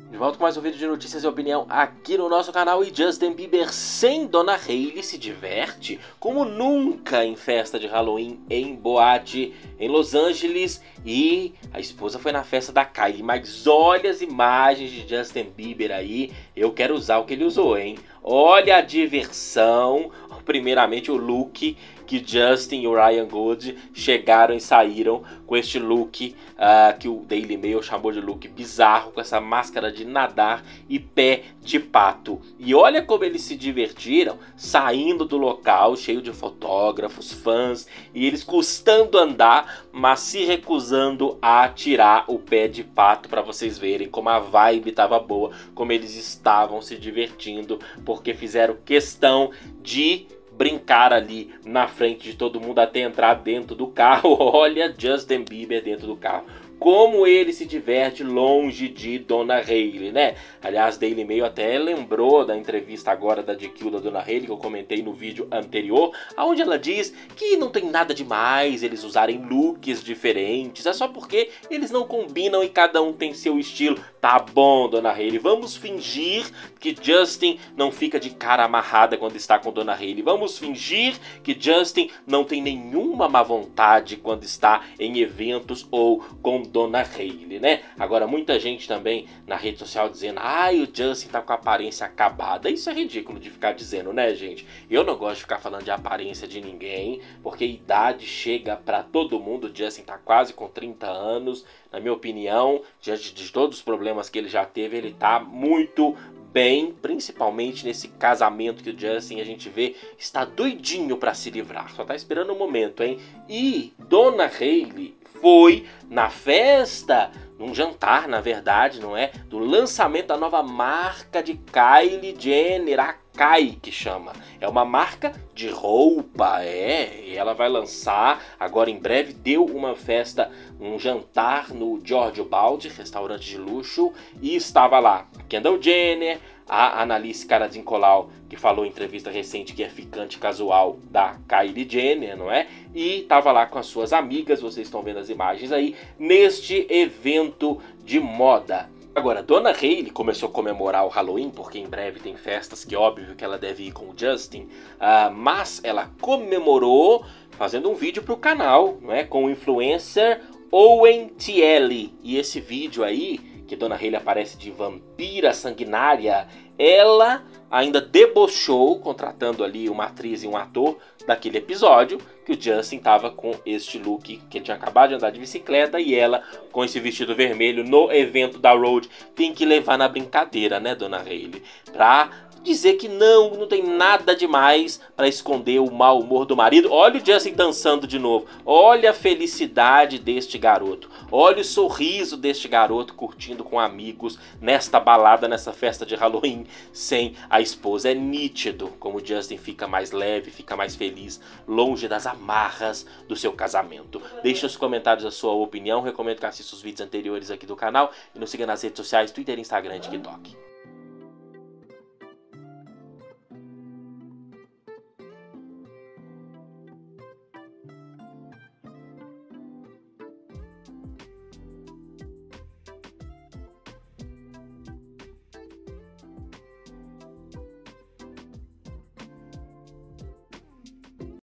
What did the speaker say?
De volta com mais um vídeo de notícias e opinião aqui no nosso canal. E Justin Bieber sem Donna Hailey se diverte como nunca em festa de Halloween em boate em Los Angeles. E a esposa foi na festa da Kylie. Mas olha as imagens de Justin Bieber aí. Eu quero usar o que ele usou, hein? Olha a diversão. Primeiramente o look que Justin e o Ryan Gold chegaram e saíram com este look que o Daily Mail chamou de look bizarro, com essa máscara de nadar e pé de pato. E olha como eles se divertiram saindo do local, cheio de fotógrafos, fãs, e eles custando andar, mas se recusando a tirar o pé de pato, para vocês verem como a vibe estava boa, como eles estavam se divertindo, porque fizeram questão de brincar ali na frente de todo mundo até entrar dentro do carro. Olha Justin Bieber dentro do carro. Como ele se diverte longe de Donna Hailey, né? Aliás, Daily Mail até lembrou da entrevista agora da GQ da Donna Hailey, que eu comentei no vídeo anterior, onde ela diz que não tem nada demais eles usarem looks diferentes, é só porque eles não combinam e cada um tem seu estilo. Tá bom, Donna Hailey, vamos fingir que Justin não fica de cara amarrada quando está com Donna Hailey. Vamos fingir que Justin não tem nenhuma má vontade quando está em eventos ou com Donna Hailey, né? Agora, muita gente também na rede social dizendo: ai, o Justin tá com a aparência acabada. Isso é ridículo de ficar dizendo, né, gente? Eu não gosto de ficar falando de aparência de ninguém, porque a idade chega pra todo mundo. O Justin tá quase com 30 anos. Na minha opinião, diante de todos os problemas que ele já teve, ele tá muito bem, principalmente nesse casamento que o Justin, a gente vê, está doidinho pra se livrar. Só tá esperando o momento, hein? E Donna Hailey foi na festa, num jantar, na verdade, não é? Do lançamento da nova marca de Kylie Jenner, a Kai, que chama. É uma marca de roupa, e ela vai lançar agora em breve. Deu uma festa, um jantar no Giorgio Baldi, restaurante de luxo, e estava lá Kendall Jenner, a Annalise Karadin-Colau, que falou em entrevista recente que é ficante casual da Kylie Jenner, não é? E estava lá com as suas amigas, vocês estão vendo as imagens aí, neste evento de moda. Agora, Donna Hailey começou a comemorar o Halloween, porque em breve tem festas que óbvio que ela deve ir com o Justin, mas ela comemorou fazendo um vídeo para o canal, não é? Com o influencer Owen Tielli. E esse vídeo aí, que Donna Hailey aparece de vampira sanguinária, ela ainda debochou, contratando ali uma atriz e um ator daquele episódio, que o Justin estava com este look, que ele tinha acabado de andar de bicicleta, e ela com esse vestido vermelho no evento da Road. Tem que levar na brincadeira, né, Donna Hailey? Pra dizer que não tem nada demais para esconder o mau humor do marido. Olha o Justin dançando de novo. Olha a felicidade deste garoto. Olha o sorriso deste garoto curtindo com amigos nesta balada, nessa festa de Halloween sem a esposa. É nítido como o Justin fica mais leve, fica mais feliz, longe das amarras do seu casamento. Deixe nos comentários a sua opinião. Recomendo que assista os vídeos anteriores aqui do canal e nos siga nas redes sociais, Twitter, Instagram e TikTok.